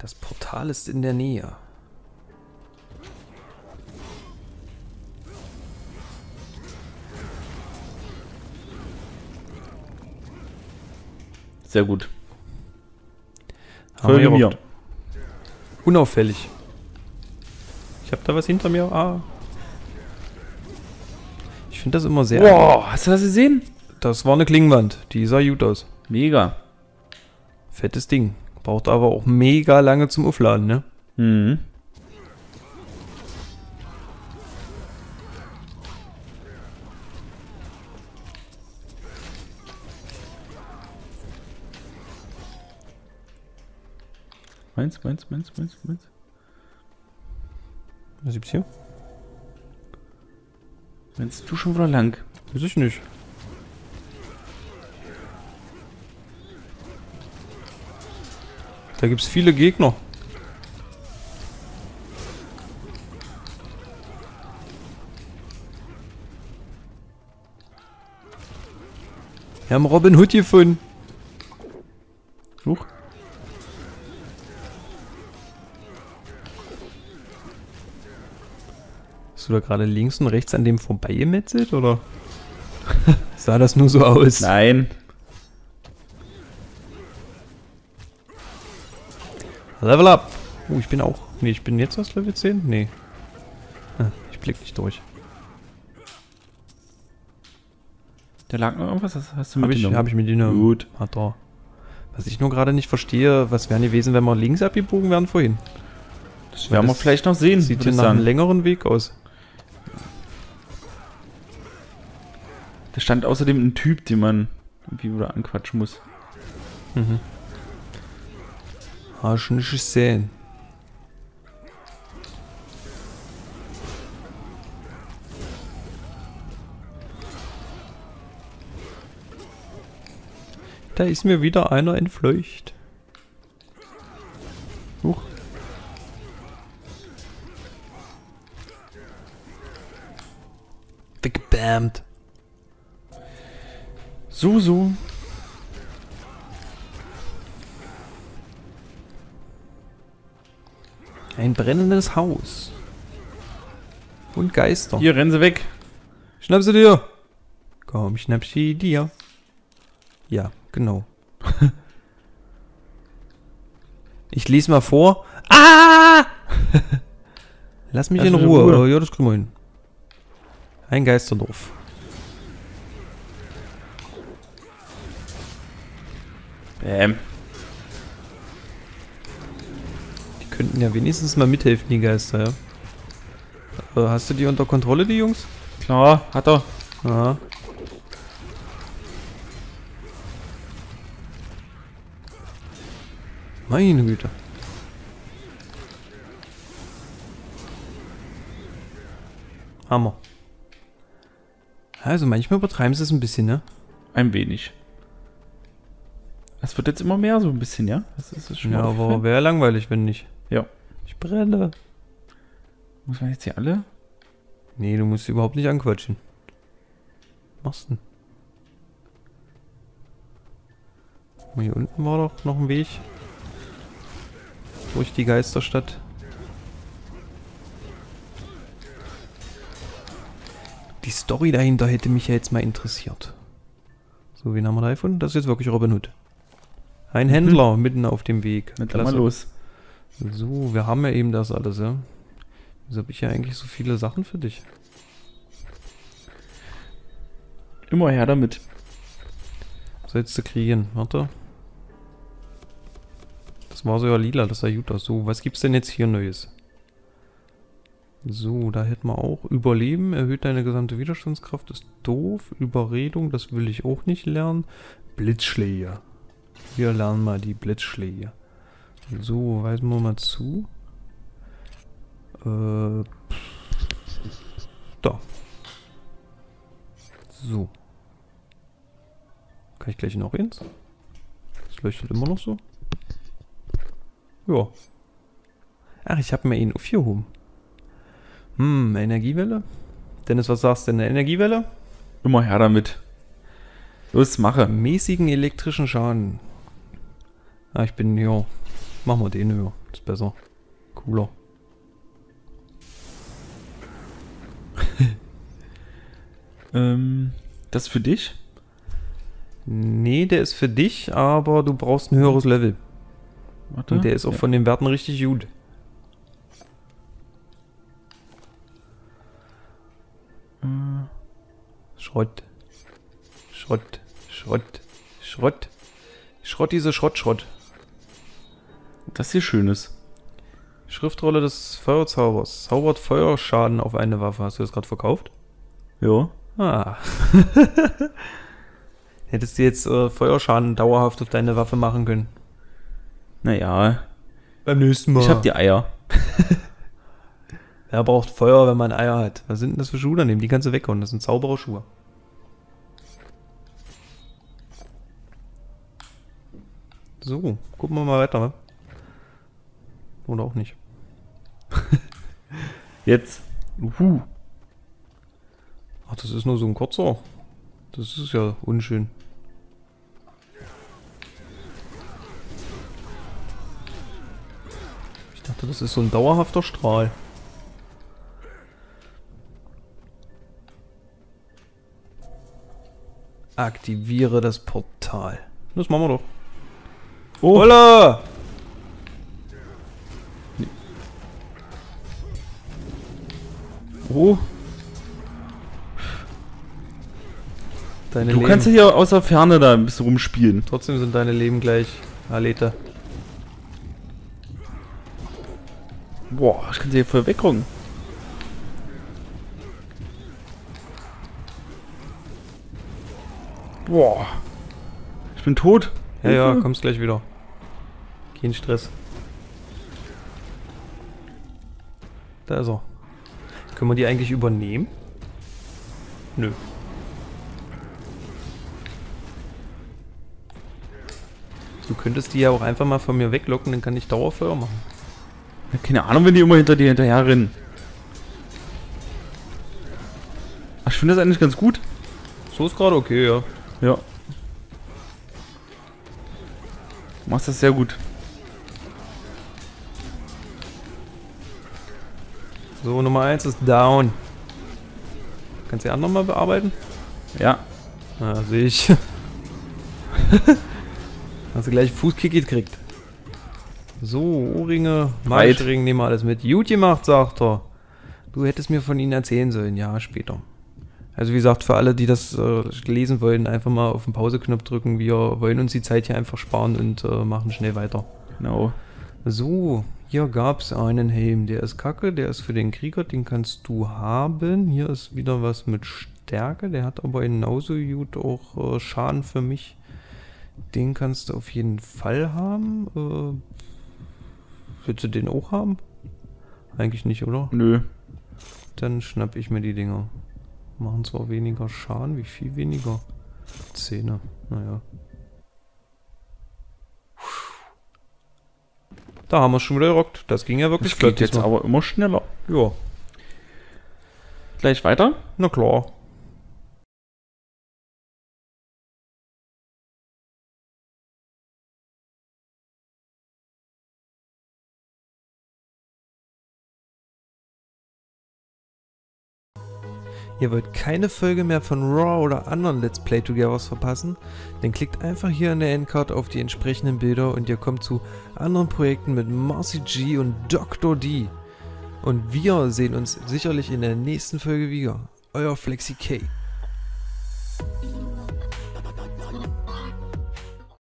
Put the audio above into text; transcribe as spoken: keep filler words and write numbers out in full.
Das Portal ist in der Nähe. Sehr gut. Folge mir. Unauffällig. Ich habe da was hinter mir. Ah. Ich finde das immer sehr... Wow, hast du das gesehen? Das war eine Klingenwand. Die sah gut aus. Mega. Fettes Ding. Braucht aber auch mega lange zum Aufladen, ne? Mhm. Meins, meins, meins, meins, meins. Was gibt's hier? Meinst du schon wieder lang? Weiß ich nicht. Da gibt's viele Gegner. Wir haben Robin Hood gefunden. Huch. Hast du da gerade links und rechts an dem vorbei gemetzelt, oder? Sah das nur so aus? Nein. Level up! Oh, ich bin auch... Nee, ich bin jetzt aus Level zehn? Nee. Ah, ich blick nicht durch. Da lag noch irgendwas, das hast du Hab ich, mitgenommen? hab ich mit ihnen. Gut. Hat er. Was ich nur gerade nicht verstehe, was wäre gewesen, wenn wir links abgebogen wären vorhin? Das werden wir das vielleicht noch sehen. Sieht würde hier ich nach einem sagen. längeren Weg aus. Da stand außerdem ein Typ, den man irgendwie wieder anquatschen muss. Mhm. Hast du nicht gesehen. Da ist mir wieder einer entfleucht. Huch. Weggebammt. So, so. Ein brennendes Haus. Und Geister. Hier, rennen sie weg. Schnapp sie dir. Komm, schnapp sie dir. Ja, genau. Ich lese mal vor. Ah! Lass mich Lass in mich in Ruhe. Ruhe. Ja, das kriegen wir hin. Ein Geisterdorf. Bäm. Die könnten ja wenigstens mal mithelfen, die Geister, ja. Äh, Hast du die unter Kontrolle, die Jungs? Klar, hat er. Aha. Meine Güte. Hammer. Also manchmal übertreiben sie es ein bisschen, ne? Ein wenig. Das wird jetzt immer mehr so ein bisschen, ja? Das ist, das schon Ja, mal aber aufgefallen? wäre langweilig, wenn nicht. Ja. Ich brenne. Muss man jetzt hier alle? Nee, du musst sie überhaupt nicht anquatschen. Was machst du denn? Guck mal, hier unten war doch noch ein Weg. Durch die Geisterstadt. Die Story dahinter hätte mich ja jetzt mal interessiert. So, wen haben wir da gefunden? Das ist jetzt wirklich Robin Hood. Ein Händler mitten auf dem Weg. Mit mal los. So, wir haben ja eben das alles, ja. Wieso habe ich ja eigentlich so viele Sachen für dich? Immer her damit. Was sollst du kriegen? Warte. Das war so ja lila, das sah gut aus. So, was gibt's denn jetzt hier Neues? So, da hätten wir auch Überleben, erhöht deine gesamte Widerstandskraft, ist doof. Überredung, das will ich auch nicht lernen. Blitzschläge. Wir lernen mal die Blitzschläge. So, weisen wir mal zu. Äh, da. So. Kann ich gleich noch eins? Das leuchtet immer noch so. Ja. Ach, ich habe mir ihn aufgehoben. Hm, Energiewelle? Dennis, was sagst du denn? Eine Energiewelle? Immer her damit. Los, mache. Mäßigen elektrischen Schaden. Ah, ich bin, ja. Machen wir den höher. Ist besser. Cooler. ähm, das für dich? Nee, der ist für dich, aber du brauchst ein höheres Level. Warte. Und der ist auch ja. von den Werten richtig gut. Äh, Schrott. Schrott. Schrott. Schrott. Schrott, diese Schrott, Schrott. das hier Schönes. Schriftrolle des Feuerzaubers. Zaubert Feuerschaden auf eine Waffe. Hast du das gerade verkauft? Ja. Ah. Hättest du jetzt äh, Feuerschaden dauerhaft auf deine Waffe machen können. Naja, Beim nächsten Mal. ich hab die Eier. Wer braucht Feuer, wenn man Eier hat? Was sind denn das für Schuhe daneben? Die kannst du weghauen. Das sind Zaubererschuhe. So, gucken wir mal weiter, ne? Oder auch nicht. Jetzt. Uhu. Ach, das ist nur so ein kurzer. Das ist ja unschön. Ich dachte, das ist so ein dauerhafter Strahl. Aktiviere das Portal. Das machen wir doch. Oh. Holla! Oh. Deine Du Leben. kannst ja hier aus der Ferne da ein bisschen rumspielen. Trotzdem sind deine Leben gleich. Aleta. Boah, ich kann sie hier voll weggucken. Boah. Ich bin tot. Ja, ja, Hilfe. kommst gleich wieder. Kein Stress. Da ist er. Können wir die eigentlich übernehmen? Nö. Du könntest die ja auch einfach mal von mir weglocken, dann kann ich Dauerfeuer machen. Ja, keine Ahnung, wenn die immer hinter dir hinterher rennen. Ach, ich finde das eigentlich ganz gut. So ist gerade okay, ja. Ja. Du machst das sehr gut. So, Nummer eins ist down. Kannst du die anderen mal bearbeiten? Ja. Ja, sehe ich. Hast du gleich Fußkick gekriegt. So, Ohrringe, Marschring, nehmen wir alles mit. Gut gemacht, sagt er. Du hättest mir von ihnen erzählen sollen. Ja, später. Also wie gesagt, für alle, die das äh, lesen wollen, einfach mal auf den Pause-Knopf drücken. Wir wollen uns die Zeit hier einfach sparen und äh, machen schnell weiter. Genau. So, hier gab es einen Helm. Der ist kacke, der ist für den Krieger, den kannst du haben. Hier ist wieder was mit Stärke. Der hat aber genauso gut auch äh, Schaden für mich. Den kannst du auf jeden Fall haben. Äh, willst du den auch haben? Eigentlich nicht, oder? Nö. Dann schnapp ich mir die Dinger. Machen zwar weniger Schaden, wie viel weniger? Zähne, naja. Da haben wir es schon wieder gerockt. Das ging ja wirklich Das geht jetzt diesmal. aber immer schneller. Ja, Gleich weiter? na klar. Ihr wollt keine Folge mehr von Raw oder anderen Let's Play Togethers verpassen? Dann klickt einfach hier in der Endcard auf die entsprechenden Bilder und ihr kommt zu anderen Projekten mit Marcy G und Doktor D. Und wir sehen uns sicherlich in der nächsten Folge wieder. Euer Flexi K.